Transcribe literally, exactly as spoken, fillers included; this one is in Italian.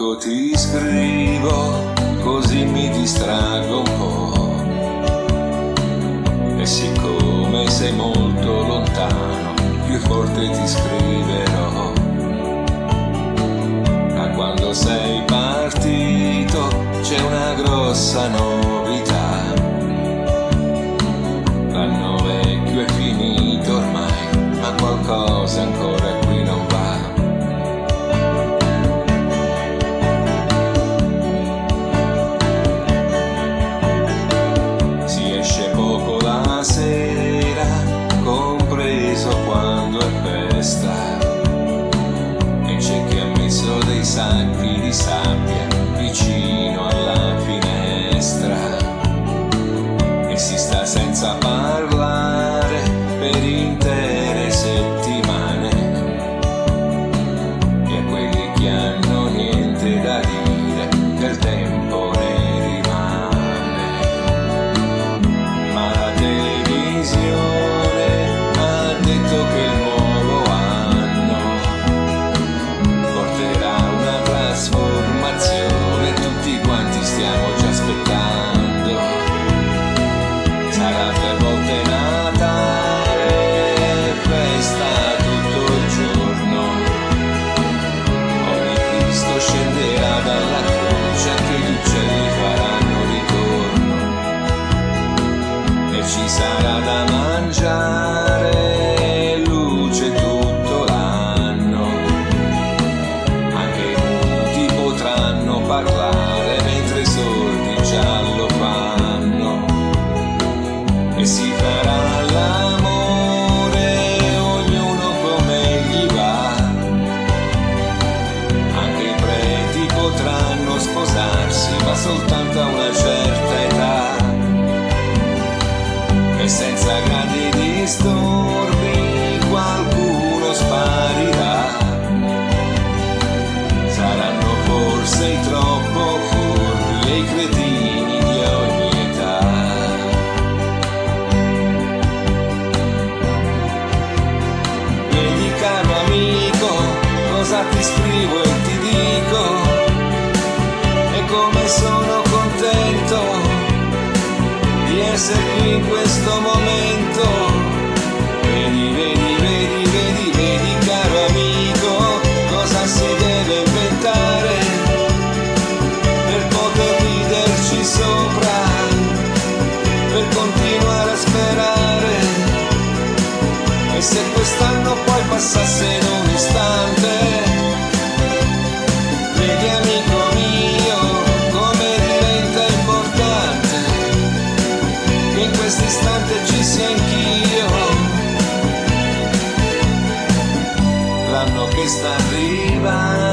poco ti scrivo, così mi distraggo un po'. E siccome sei molto lontano, più forte ti scriverò. Da quando sei partito c'è una grossa novità. L'anno vecchio è finito ormai, ma qualcosa ancora qui non va. Si esce poco la sera, compreso quando è festa, e c'è chi ha messo dei sacchi di sabbia vicino alla finestra e si sta senza parlare per intere settimane. E a quelli che hanno niente da dire del tempo ne rimane. Ma la televisione ha detto che il nuovo anno porterà una trasformazione, tutti quanti stiamo già aspettando. Sarà tre volte Natale, festa tutto il giorno. Ogni Cristo scenderà dalla croce, anche gli uccelli faranno ritorno. E ci sarà da mangiare, luce tutto l'anno. Anche i muti potranno parlare mentre i sordi già lo fanno. E si farà l'amore, ognuno come gli va. Anche i preti potranno sposarsi, ma soltanto a una certa età. E senza grandi disturbi qualcuno sparirà. Saranno forse i troppo furbi e i cretini di ogni età. Vedi caro amico, cosa ti scrivo e ti dico, e come sono contento di essere qui in questo momento. Vedi, vedi, vedi, vedi, vedi caro amico, cosa si deve inventare per poter riderci sopra, per continuare a sperare. E se quest'anno poi passasse in un istante, vedi amico mio come diventa importante che in questo istante ci sia anch'io. L'anno che sta arrivando